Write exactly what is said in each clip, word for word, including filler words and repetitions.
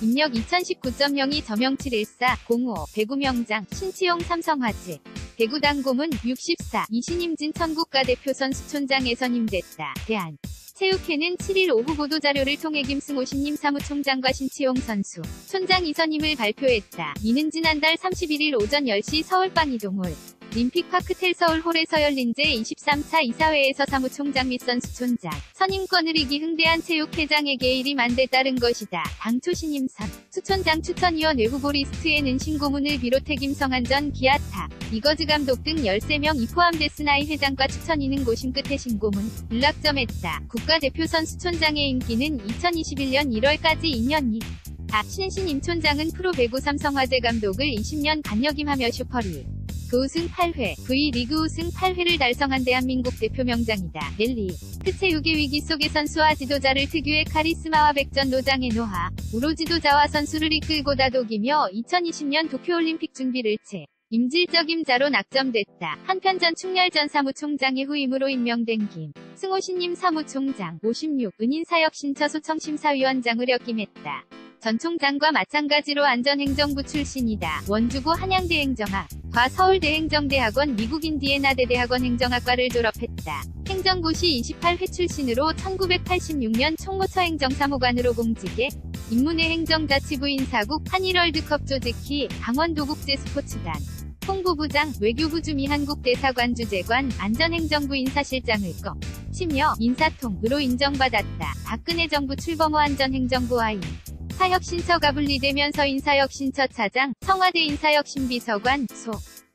입력 이천십구 점 영이 저명 칠일사 공오 배구명장 신치용 삼성화재 배구당고문 육십사 이신임진 천국가대표 선수촌장에 선임됐다. 대한 체육회는 칠일 오후 보도자료를 통해 김승호 신임 사무총장과 신치용 선수, 촌장 이선임을 발표했다. 이는 지난달 삼십일일 오전 열 시 서울방 이동홀 림픽파크텔 서울홀에서 열린 제이십삼 차 이사회에서 사무총장 및 선수촌장 선임권을 이기 흥대한 체육회장에게 일임한 데 따른 것이다. 당초 신임선 수촌장 추천위원회 후보 리스트에는 신고문을 비롯해 김성한 전 기아타, 이거즈 감독 등 열세 명이 포함됐으나 이 회장과 추천위는 고심 끝에 신고문 불락점했다. 국가대표 선수촌장의 임기는 이천이십일년 일월까지 이 년이 다. 신신임 촌장은 프로배구 삼성화재 감독을 이십 년간 역임하며 슈퍼리그 우승 팔 회, V리그 우승 팔 회를 달성한 대한민국 대표 명장이다. 랠리 그 체육의 위기 속의 선수와 지도자를 특유의 카리스마와 백전노장의 노하, 우로 지도자와 선수를 이끌고 다독이며 이천이십년 도쿄올림픽 준비를 채 임질적 임자로 낙점됐다. 한편 전 충렬 전 사무총장의 후임으로 임명된 김승호 신임 사무총장 오십육 은인사역 신처소청심사위원장을 역임했다. 전 총장과 마찬가지로 안전행정부 출신이다. 원주고 한양대행정학, 과 서울대행정대학원 미국 인디애나대 대학원 행정학과를 졸업했다. 행정고시 이십팔 회 출신으로 천구백팔십육년 총무처 행정사무관으로 공직에 입문해 행정자치부 인사국 한일월드컵 조직희 강원도국제스포츠단 홍보부장 외교부 주미한국대사관 주재관 안전행정부 인사실장을 거 치며 인사통으로 인정받았다. 박근혜 정부 출범 후 안전행정부와인 사혁신처가 분리되면서 인사혁신처 차장, 청와대 인사혁신비서관, 소,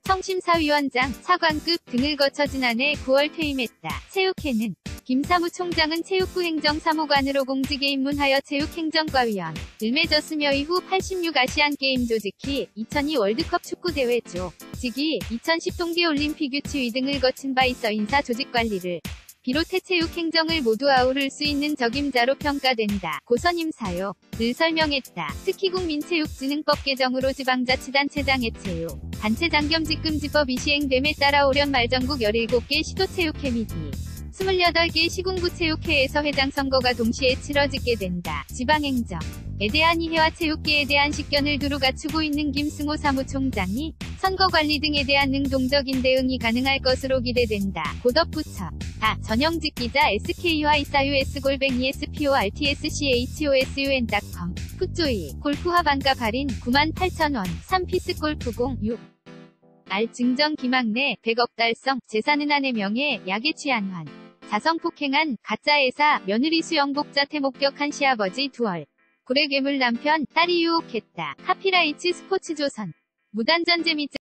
청심사위원장, 차관급 등을 거쳐 지난해 구월 퇴임했다. 체육회는 김 사무총장은 체육부 행정사무관으로 공직에 입문하여 체육행정과위원을 맺었으며 이후 팔십육 아시안게임 조직희, 이천이 월드컵 축구대회 조직위, 이천십 동계올림픽 유치위 등을 거친 바 있어 인사 조직관리를 비롯해 체육행정을 모두 아우를 수 있는 적임자로 평가된다. 고선임 사요를 설명했다. 특히 국민체육진흥법 개정으로 지방자치단체장의 체육 단체장 겸 직금지법이 시행됨에 따라 올연 말 전국 열일곱 개 시도체육회 및 이십팔 개 시군구 체육회에서 회장 선거가 동시에 치러지게 된다. 지방행정에 대한 이해와 체육계에 대한 식견을 두루 갖추고 있는 김승호 사무총장이 선거관리 등에 대한 능동적인 대응이 가능할 것으로 기대된다. 고덧붙여 다 전영직 기자 에스케이와 이사유에스 골뱅이 에스포르트스쿰 닷컴 풋조이 골프화 반값 할인 구만 팔천 원 삼 피스 골프공 육 알 증정 김학래 백억 달성 재산은 아내 명예 약에 취한 환 자성폭행한 가짜회사 며느리 수영복자 태목격한 시아버지 두얼 고래괴물 남편 딸이 유혹했다. 카피라이츠 스포츠조선 무단전 재미증